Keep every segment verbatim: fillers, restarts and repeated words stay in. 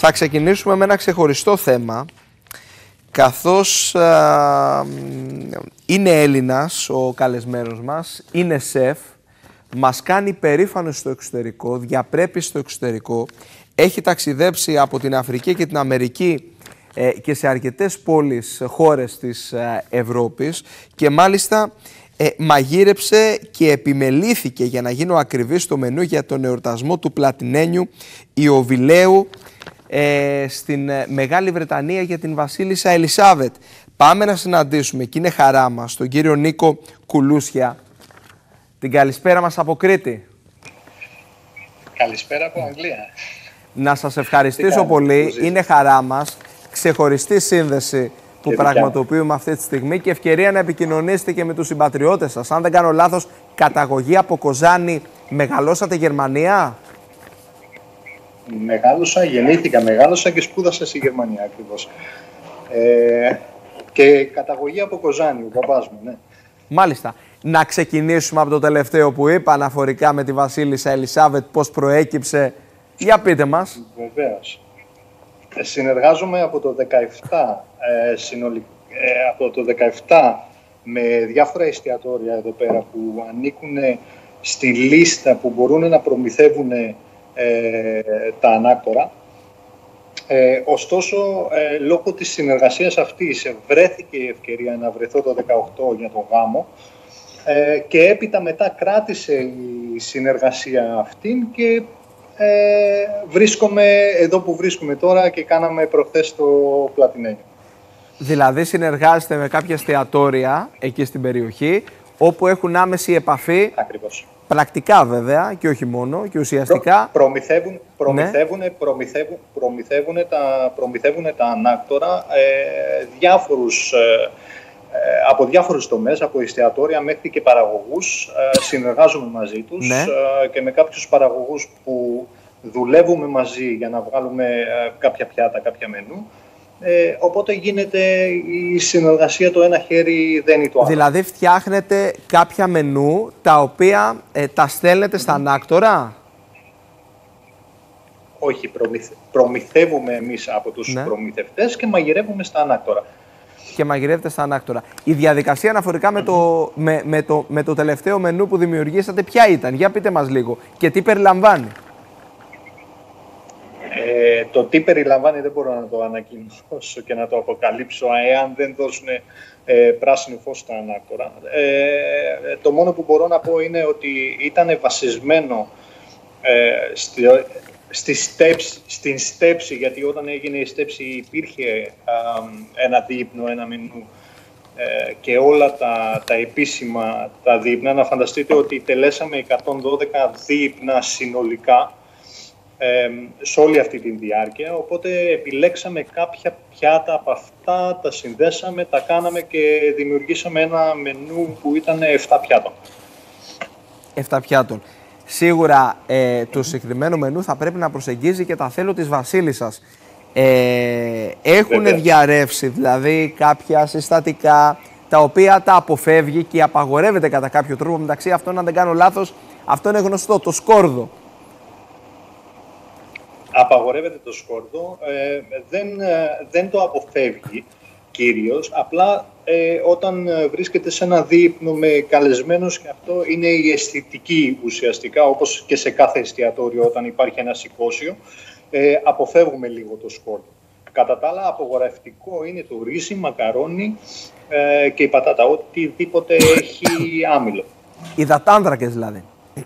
Θα ξεκινήσουμε με ένα ξεχωριστό θέμα, καθώς α, είναι Έλληνας ο καλεσμένος μας, είναι σεφ, μας κάνει περήφανος στο εξωτερικό, διαπρέπει στο εξωτερικό, έχει ταξιδέψει από την Αφρική και την Αμερική ε, και σε αρκετές πόλεις, χώρες της ε, Ευρώπης και μάλιστα ε, μαγείρεψε και επιμελήθηκε, για να γίνω ακριβής, στο μενού για τον εορτασμό του Πλατινένιου Ιωβιλέου ε, στην ε, Μεγάλη Βρετανία για την Βασίλισσα Ελισάβετ. Πάμε να συναντήσουμε, και είναι χαρά μας, τον κύριο Νίκο Κουλούσια. Την καλησπέρα μας από Κρήτη. Καλησπέρα από Αγγλία. Να σας ευχαριστήσω πολύ. Είναι χαρά μας. Ξεχωριστή σύνδεση που και πραγματοποιούμε αυτή τη στιγμή και ευκαιρία να επικοινωνήσετε και με τους συμπατριώτες σας. Αν δεν κάνω λάθος, καταγωγή από Κοζάνη, μεγαλώσατε Γερμανία? Μεγάλωσα, γεννήθηκα, μεγάλωσα και σπούδασα στη Γερμανία ακριβώς. Ε, και καταγωγή από Κοζάνη, ο παπάς μου, ναι. Μάλιστα. Να ξεκινήσουμε από το τελευταίο που είπα, αναφορικά με τη Βασίλισσα Ελισάβετ, πώς προέκυψε. Για πείτε μας. Βεβαίως. Ε, συνεργάζομαι από το δεκαεπτά, ε, συνολικ... ε, από το δεκαεπτά με διάφορα εστιατόρια εδώ πέρα που ανήκουν στη λίστα που μπορούν να προμηθεύουν ε, τα ανάκτορα. Ε, ωστόσο, ε, λόγω της συνεργασίας αυτής βρέθηκε η ευκαιρία να βρεθώ το δεκαοκτώ για τον γάμο ε, και έπειτα μετά κράτησε η συνεργασία αυτήν και ε, βρίσκομαι εδώ που βρίσκομαι τώρα και κάναμε προχθές το Πλατινένιο. Δηλαδή συνεργάζεστε με κάποια εστιατόρια εκεί στην περιοχή όπου έχουν άμεση επαφή. Ακριβώς. Πρακτικά βέβαια και όχι μόνο και ουσιαστικά. Προ, προμηθεύουν, προμηθεύουν, ναι. προμηθεύουν, προμηθεύουν, τα, προμηθεύουν τα ανάκτορα ε, διάφορους, ε, ε, από διάφορους τομείς, από εστιατόρια μέχρι και παραγωγούς. Ε, συνεργάζομαι μαζί τους ναι. ε, και με κάποιους παραγωγούς που δουλεύουμε μαζί για να βγάλουμε ε, κάποια πιάτα, κάποια μενού. Ε, οπότε γίνεται η συνεργασία, το ένα χέρι δεν είναι το άλλο. Δηλαδή φτιάχνετε κάποια μενού τα οποία ε, τα στέλνετε στα ανάκτορα. Όχι, προμηθε... προμηθεύουμε εμείς από τους ναι. προμηθευτές και μαγειρεύουμε στα ανάκτορα. Και μαγειρεύετε στα ανάκτορα. Η διαδικασία αναφορικά με το, με, με, το, με το τελευταίο μενού που δημιουργήσατε ποια ήταν? Για πείτε μας λίγο. Και τι περιλαμβάνει? Ε, το τι περιλαμβάνει δεν μπορώ να το ανακοινώσω και να το αποκαλύψω εάν δεν δώσουν ε, πράσινο φως στα ανάκτορα. Ε, το μόνο που μπορώ να πω είναι ότι ήταν βασισμένο ε, στη, στη στέψη, στην στέψη, γιατί όταν έγινε η στέψη υπήρχε α, ένα δείπνο, ένα μενού ε, και όλα τα, τα επίσημα τα δείπνα. Να φανταστείτε ότι τελέσαμε εκατόν δώδεκα δείπνα συνολικά σε όλη αυτή τη διάρκεια, οπότε επιλέξαμε κάποια πιάτα από αυτά, τα συνδέσαμε, τα κάναμε και δημιουργήσαμε ένα μενού που ήταν επτά πιάτων. επτά πιάτων. Σίγουρα ε, το συγκεκριμένο μενού θα πρέπει να προσεγγίζει και τα θέλω της Βασίλισσας. Ε, έχουν διαρρεύσει δηλαδή κάποια συστατικά τα οποία τα αποφεύγει και απαγορεύεται κατά κάποιο τρόπο, μεταξύ αυτών, αν δεν κάνω λάθος, αυτό είναι γνωστό, το σκόρδο. Απαγορεύεται το σκόρδο, ε, δεν, ε, δεν το αποφεύγει κυρίως, απλά ε, όταν βρίσκεται σε ένα δείπνο με καλεσμένους, και αυτό είναι η αισθητική ουσιαστικά, όπως και σε κάθε εστιατόριο όταν υπάρχει ένα σηκώσιο, ε, αποφεύγουμε λίγο το σκόρδο. Κατά τα άλλα, απογορευτικό είναι το ρύζι, μακαρόνι ε, και η πατάτα, οτιδήποτε έχει άμυλο. Υδατάνθρακες δηλαδή.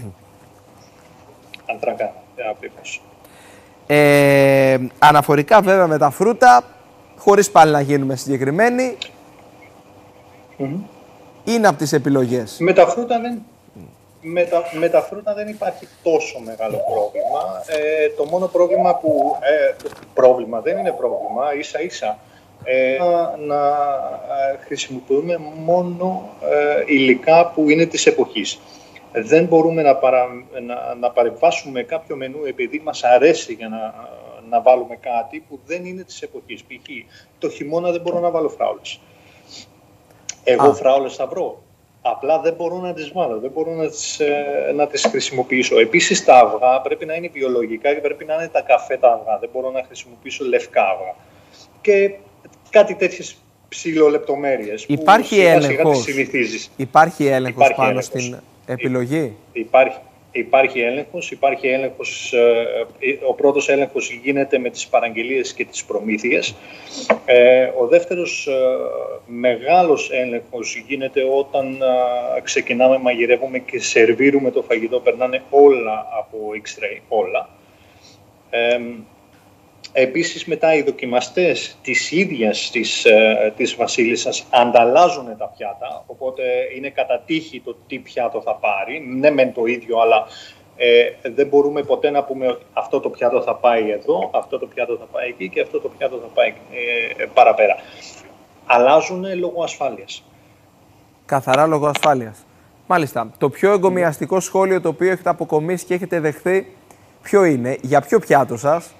Ανθρακά, ακριβώς. Ε, αναφορικά βέβαια με τα φρούτα, χωρίς πάλι να γίνουμε συγκεκριμένοι, mm-hmm. είναι από τις επιλογές. Με τα φρούτα δεν, με τα, με τα φρούτα δεν υπάρχει τόσο μεγάλο πρόβλημα. Ε, το μόνο πρόβλημα που... Ε, πρόβλημα δεν είναι πρόβλημα, ίσα ίσα. Ε, να, να χρησιμοποιούμε μόνο ε, υλικά που είναι της εποχής. Δεν μπορούμε να, παρα, να, να παρεμβάσουμε κάποιο μενού επειδή μας αρέσει για να, να βάλουμε κάτι που δεν είναι της εποχής. Π.χ. το χειμώνα δεν μπορώ να βάλω φράουλες. Εγώ Α. φράουλες θα βρω. Απλά δεν μπορώ να τις βάλω, δεν μπορώ να τις, ε, να τις χρησιμοποιήσω. Επίσης τα αυγά πρέπει να είναι βιολογικά και πρέπει να είναι τα καφέ τα αυγά. Δεν μπορώ να χρησιμοποιήσω λευκά αυγά. Και κάτι τέτοιες ψιλολεπτομέρειες που σιγά σιγά τις συνηθίζεις. Υπάρχει έλεγχος υπάρχει πάνω έλεγχος. Στην επιλογή. Υπάρχει, υπάρχει έλεγχος. Υπάρχει έλεγχος ε, ο πρώτος έλεγχος γίνεται με τις παραγγελίες και τις προμήθειες. Ε, ο δεύτερος ε, μεγάλος έλεγχος γίνεται όταν ε, ξεκινάμε, μαγειρεύουμε και σερβίρουμε το φαγητό. Περνάνε όλα από X-ray, όλα. Ε, Επίσης μετά οι δοκιμαστές της ίδιας της, ε, της Βασίλισσας ανταλλάζουν τα πιάτα, οπότε είναι κατά τύχη το τι πιάτο θα πάρει. Ναι μεν το ίδιο, αλλά ε, δεν μπορούμε ποτέ να πούμε ότι αυτό το πιάτο θα πάει εδώ, αυτό το πιάτο θα πάει εκεί και αυτό το πιάτο θα πάει ε, παραπέρα. Αλλάζουν λόγω ασφάλειας. Καθαρά λόγω ασφάλειας. Μάλιστα. Το πιο εγκομιαστικό σχόλιο το οποίο έχετε αποκομίσει και έχετε δεχθεί, ποιο είναι, για ποιο πιάτο σας?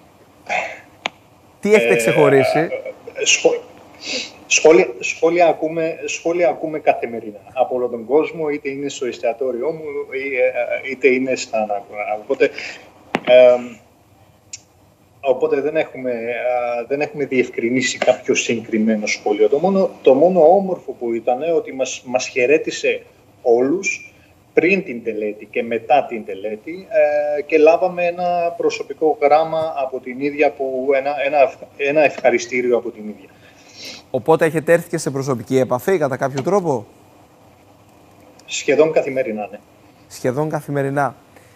Τι έχετε ξεχωρίσει? Ε, σχόλια, σχόλια, σχόλια, ακούμε, σχόλια ακούμε καθημερινά από όλο τον κόσμο, είτε είναι στο εστιατόριό μου, είτε είναι στα ανάκορα. Οπότε, ε, οπότε δεν, έχουμε, δεν έχουμε διευκρινίσει κάποιο συγκεκριμένο σχόλιο. Το μόνο, το μόνο όμορφο που ήταν ότι μας, μας χαιρέτησε όλους πριν την τελέτη και μετά την τελέτη ε, και λάβαμε ένα προσωπικό γράμμα από την ίδια, που, ένα, ένα, ένα ευχαριστήριο από την ίδια. Οπότε έχετε έρθει και σε προσωπική επαφή κατά κάποιο τρόπο? Σχεδόν καθημερινά, ναι. Σχεδόν καθημερινά.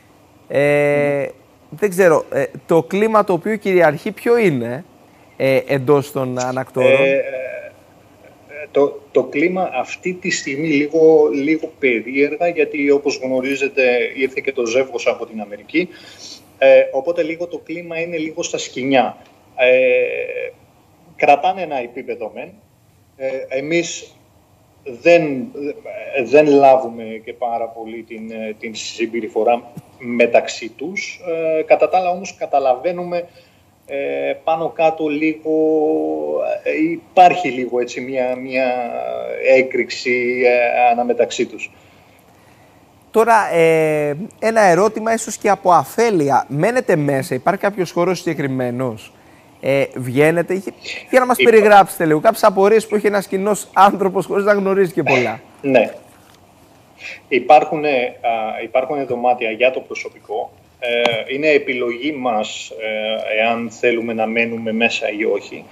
Ε, mm. Δεν ξέρω, ε, το κλίμα το οποίο κυριαρχεί ποιο είναι ε, εντός των ανακτόρων? Ε, Το, το κλίμα αυτή τη στιγμή λίγο, λίγο περίεργα, γιατί όπως γνωρίζετε ήρθε και το ζεύγος από την Αμερική, ε, οπότε λίγο το κλίμα είναι λίγο στα σκοινιά. Ε, κρατάνε ένα επίπεδο μεν, ε, εμείς δεν, δεν λάβουμε και πάρα πολύ την, την συμπεριφορά μεταξύ τους, ε, κατά τα άλλα όμως καταλαβαίνουμε Ε, πάνω κάτω λίγο, ε, υπάρχει λίγο έτσι μια, μια έκρηξη ε, αναμεταξύ τους. Τώρα, ε, ένα ερώτημα ίσως και από αφέλεια. Μένετε μέσα, υπάρχει κάποιος χώρος συγκεκριμένος, ε, βγαίνετε, για να μας Υπά... περιγράψετε λίγο κάποιες απορίες που έχει ένας κοινός άνθρωπος χωρίς να γνωρίζει και πολλά. Ναι. Υπάρχουν, α, υπάρχουν δωμάτια για το προσωπικό. Είναι επιλογή μας εάν θέλουμε να μένουμε μέσα ή όχι.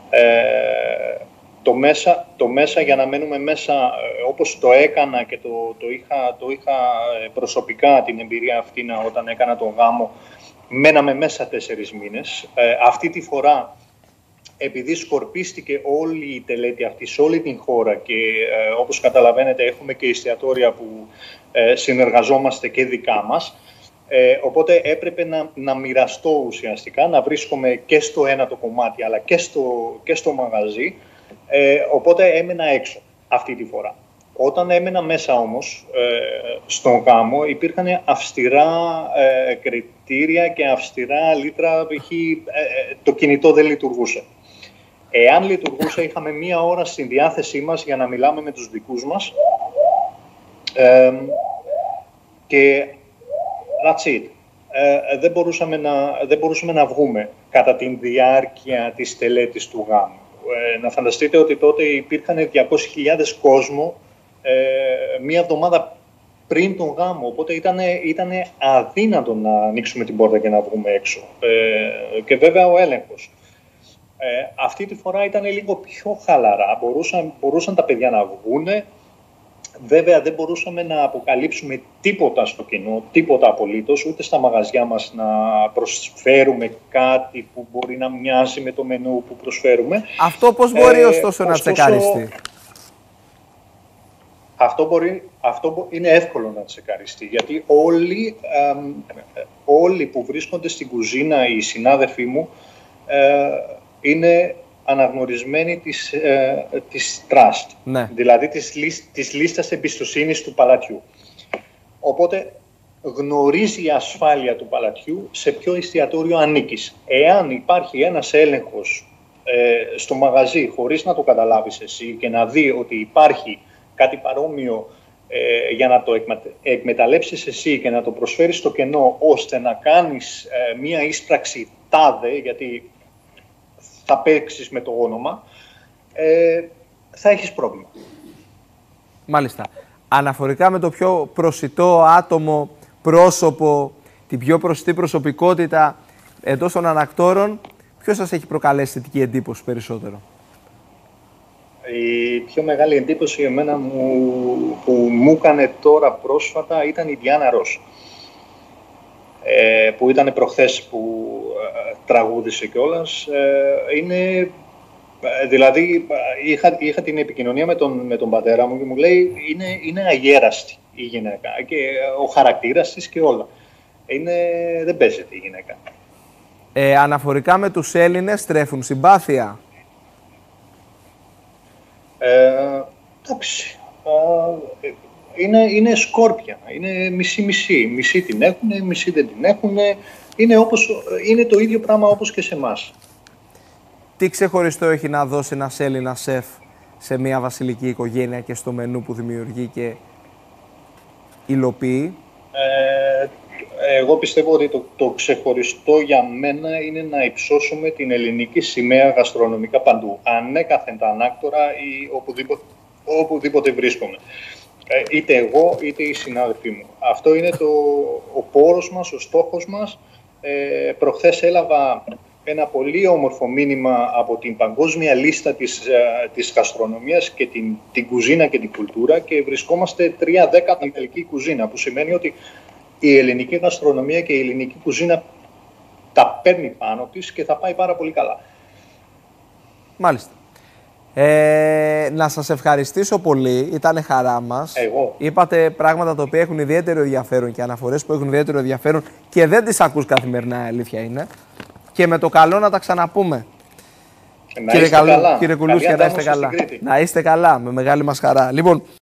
Το μέσα, το μέσα για να μένουμε μέσα, όπως το έκανα και το, το, είχα, το είχα προσωπικά την εμπειρία αυτή όταν έκανα τον γάμο, μέναμε μέσα τέσσερις μήνες. Αυτή τη φορά, επειδή σκορπίστηκε όλη η τελέτη αυτή σε όλη την χώρα και όπως καταλαβαίνετε έχουμε και εστιατόρια που συνεργαζόμαστε και δικά μας, Ε, οπότε έπρεπε να, να μοιραστώ ουσιαστικά, να βρίσκομαι και στο ένα το κομμάτι αλλά και στο, και στο μαγαζί, ε, οπότε έμενα έξω αυτή τη φορά. Όταν έμενα μέσα όμως, ε, στον γάμο, υπήρχαν αυστηρά ε, κριτήρια και αυστηρά λίτρα, π.χ. Ε, το κινητό δεν λειτουργούσε. Εάν λειτουργούσε, είχαμε μία ώρα στην διάθεσή μας για να μιλάμε με τους δικούς μας ε, και that's it. Ε, δεν, μπορούσαμε να, δεν μπορούσαμε να βγούμε κατά τη διάρκεια της τελέτης του γάμου. Ε, να φανταστείτε ότι τότε υπήρχαν διακόσιες χιλιάδες κόσμο ε, μία εβδομάδα πριν τον γάμο, οπότε ήταν, ήταν αδύνατο να ανοίξουμε την πόρτα και να βγούμε έξω. Ε, και βέβαια ο έλεγχος. Ε, αυτή τη φορά ήταν λίγο πιο χαλαρά, μπορούσαν, μπορούσαν τα παιδιά να βγούνε. Βέβαια δεν μπορούσαμε να αποκαλύψουμε τίποτα στο κοινό, τίποτα απολύτως, ούτε στα μαγαζιά μας να προσφέρουμε κάτι που μπορεί να μοιάζει με το μενού που προσφέρουμε. Αυτό πώς μπορεί ε, ωστόσο να τσεκαριστεί? Αυτό, μπορεί, αυτό είναι εύκολο να τσεκαριστεί, γιατί όλοι, ε, όλοι που βρίσκονται στην κουζίνα, οι συνάδελφοί μου, ε, είναι αναγνωρισμένη της, ε, της trust, ναι. δηλαδή της, της λίστας εμπιστοσύνης του παλατιού. Οπότε γνωρίζει η ασφάλεια του παλατιού σε ποιο εστιατόριο ανήκεις. Εάν υπάρχει ένας έλεγχος ε, στο μαγαζί χωρίς να το καταλάβεις εσύ και να δει ότι υπάρχει κάτι παρόμοιο ε, για να το εκμετε, εκμεταλλέψεις εσύ και να το προσφέρεις στο κενό, ώστε να κάνεις ε, μία ίσπραξη τάδε, γιατί θα παίξεις με το όνομα, ε, θα έχεις πρόβλημα. Μάλιστα. Αναφορικά με το πιο προσιτό άτομο, πρόσωπο, την πιο προσιτή προσωπικότητα εντός των ανακτόρων, ποιος σας έχει προκαλέσει θετική εντύπωση περισσότερο? Η πιο μεγάλη εντύπωση εμένα μου, που μου έκανε τώρα πρόσφατα ήταν η Διάννα Ρος, ε, που ήταν προχθές που ε, τραγούδισε κιόλας. Ε, είναι, δηλαδή, είχα, είχα την επικοινωνία με τον, με τον πατέρα μου και μου λέει είναι, είναι αγέραστη η γυναίκα και ο χαρακτήρας της και όλα. Είναι, δεν παίζεται η γυναίκα. Ε, αναφορικά με τους Έλληνες, τρέφουν συμπάθεια? Ε, εντάξει, ε, είναι, είναι σκόρπια, είναι μισή-μισή. Μισή την έχουν, μισή δεν την έχουν. Είναι, όπως, είναι το ίδιο πράγμα όπως και σε εμάς. Τι ξεχωριστό έχει να δώσει ένας Έλληνας σεφ σε μια βασιλική οικογένεια και στο μενού που δημιουργεί και υλοποιεί? Ε, εγώ πιστεύω ότι το, το ξεχωριστό για μένα είναι να υψώσουμε την ελληνική σημαία γαστρονομικά παντού. Ανέκαθεν τα ανάκτορα ή οπουδήποτε, οπουδήποτε βρίσκομαι. Ε, είτε εγώ είτε οι συνάδελφοί μου. Αυτό είναι το, ο πόρος μας, ο στόχος μας. Ε, προχθές έλαβα ένα πολύ όμορφο μήνυμα από την παγκόσμια λίστα της, της γαστρονομίας και την, την κουζίνα και την κουλτούρα και βρισκόμαστε τρία δέκα την ιταλική κουζίνα, που σημαίνει ότι η ελληνική γαστρονομία και η ελληνική κουζίνα τα παίρνει πάνω της και θα πάει πάρα πολύ καλά. Μάλιστα. Ε, να σας ευχαριστήσω πολύ, ήταν χαρά μας. Εγώ. Είπατε πράγματα τα οποία έχουν ιδιαίτερο ενδιαφέρον και αναφορές που έχουν ιδιαίτερο ενδιαφέρον και δεν τις ακούς καθημερινά, αλήθεια είναι. Και με το καλό να τα ξαναπούμε. Να κύριε είστε Καλού, καλά. Κύριε Κουλούσια, να είστε καλά. Να είστε καλά, με μεγάλη μας χαρά. Λοιπόν,